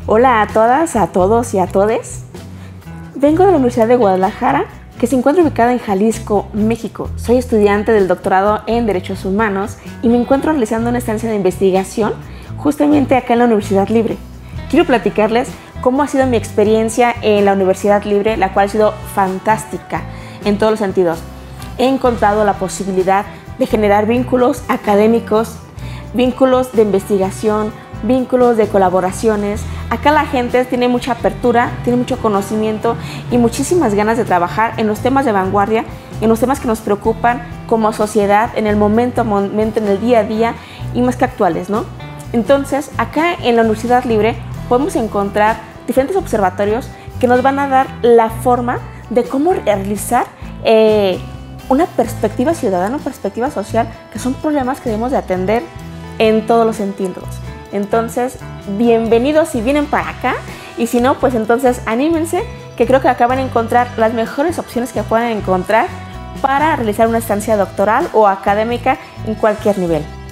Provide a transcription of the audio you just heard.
Hola a todas, a todos y a todes. Vengo de la Universidad de Guadalajara, que se encuentra ubicada en Jalisco, México. Soy estudiante del doctorado en Derechos Humanos y me encuentro realizando una estancia de investigación justamente acá en la Universidad Libre. Quiero platicarles cómo ha sido mi experiencia en la Universidad Libre, la cual ha sido fantástica en todos los sentidos. He encontrado la posibilidad de generar vínculos académicos, vínculos de investigación, vínculos de colaboraciones. Acá la gente tiene mucha apertura, tiene mucho conocimiento y muchísimas ganas de trabajar en los temas de vanguardia, en los temas que nos preocupan como sociedad, en el momento a momento, en el día a día y más que actuales, ¿no? Entonces, acá en la Universidad Libre podemos encontrar diferentes observatorios que nos van a dar la forma de cómo realizar una perspectiva ciudadana, una perspectiva social, que son problemas que debemos de atender en todos los sentidos. Entonces, bienvenidos si vienen para acá, y si no, pues entonces anímense, que creo que acá van a encontrar las mejores opciones que puedan encontrar para realizar una estancia doctoral o académica en cualquier nivel.